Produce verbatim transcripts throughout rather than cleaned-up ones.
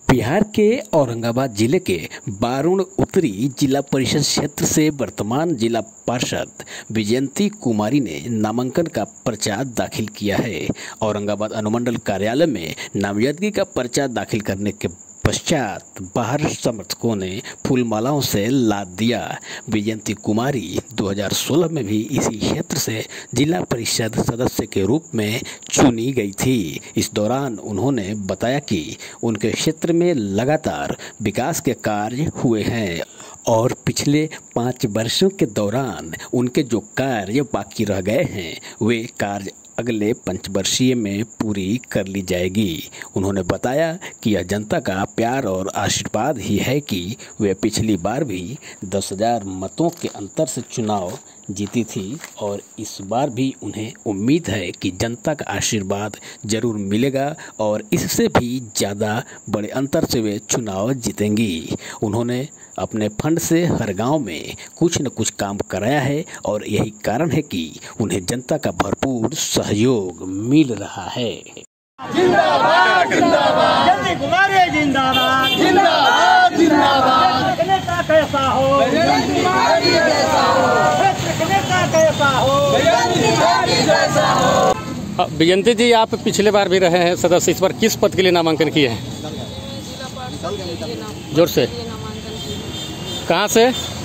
बिहार के औरंगाबाद जिले के बारुण उत्तरी जिला परिषद क्षेत्र से वर्तमान जिला पार्षद विजयंती कुमारी ने नामांकन का पर्चा दाखिल किया है। औरंगाबाद अनुमंडल कार्यालय में नामजदगी का पर्चा दाखिल करने के पश्चात बाहर समर्थकों ने फूलमालाओं से लाद दिया। विजयंती कुमारी दो हज़ार सोलह में भी इसी क्षेत्र से जिला परिषद सदस्य के रूप में चुनी गई थी। इस दौरान उन्होंने बताया कि उनके क्षेत्र में लगातार विकास के कार्य हुए हैं और पिछले पाँच वर्षों के दौरान उनके जो कार्य बाकी रह गए हैं वे कार्य अगले पंचवर्षीय में पूरी कर ली जाएगी। उन्होंने बताया कि यह जनता का प्यार और आशीर्वाद ही है कि वे पिछली बार भी दस हजार मतों के अंतर से चुनाव जीती थी और इस बार भी उन्हें उम्मीद है कि जनता का आशीर्वाद जरूर मिलेगा और इससे भी ज़्यादा बड़े अंतर से वे चुनाव जीतेंगी। उन्होंने अपने फंड से हर गांव में कुछ न कुछ काम कराया है और यही कारण है कि उन्हें जनता का भरपूर सहयोग मिल रहा है। जिंदाबाद जिंदाबाद विजयंती कुमारी जिंदाबाद जिंदाबाद जिंदाबाद नेता कैसा हो विजयंती कुमारी जैसा हो नेता कैसा हो विजयंती कुमारी जैसा हो। विजयंती जी, आप पिछले बार भी रहे हैं सदस्य, इस बार किस पद के लिए नामांकन किए हैं? जिला पार्षद के लिए नाम जोर से नामांकन किए। कहाँ से?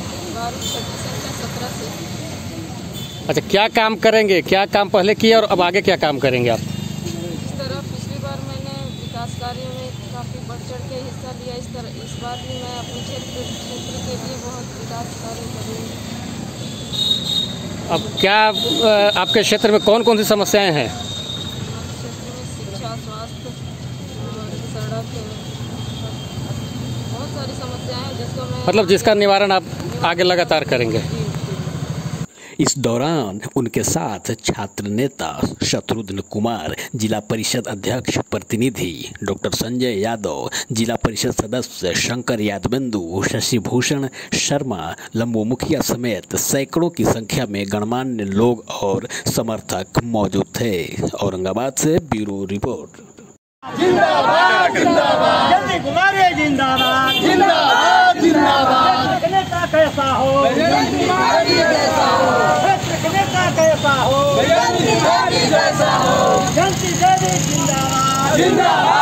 सत्रह से। अच्छा, क्या काम करेंगे? क्या काम पहले किए और अब आगे क्या काम करेंगे आप? इस तरह पिछली बार मैंने विकास कार्यों में काफ़ी बढ़ चढ़ के हिस्सा लिया। इस तरह इस बार भी मैं अपने क्षेत्र क्षेत्र के लिए बहुत विकास कार्य करूँगी। अब क्या आपके क्षेत्र में कौन कौन सी समस्याएं हैं? हमारे क्षेत्र में शिक्षा, स्वास्थ्य और सड़क, बहुत सारी समस्याएं हैं जिसको मैं मतलब जिसका निवारण आप आगे लगातार करेंगे। इस दौरान उनके साथ छात्र नेता शत्रुघ्न कुमार, जिला परिषद अध्यक्ष प्रतिनिधि डॉक्टर संजय यादव, जिला परिषद सदस्य शंकर यादवेंदु, शशि भूषण शर्मा, लंबू मुखिया समेत सैकड़ों की संख्या में गणमान्य लोग और समर्थक मौजूद थे। औरंगाबाद से ब्यूरो रिपोर्ट। जिंदाबाद जिंदाबाद विजयंती कुमारी जिंदाबाद जिंदाबाद जिंदाबाद नेता कैसा हो विजयंती कुमारी जैसा हो नेता कैसा हो विजयंती कुमारी जैसा हो विजयंती देवी जिंदाबाद जिंदाबाद।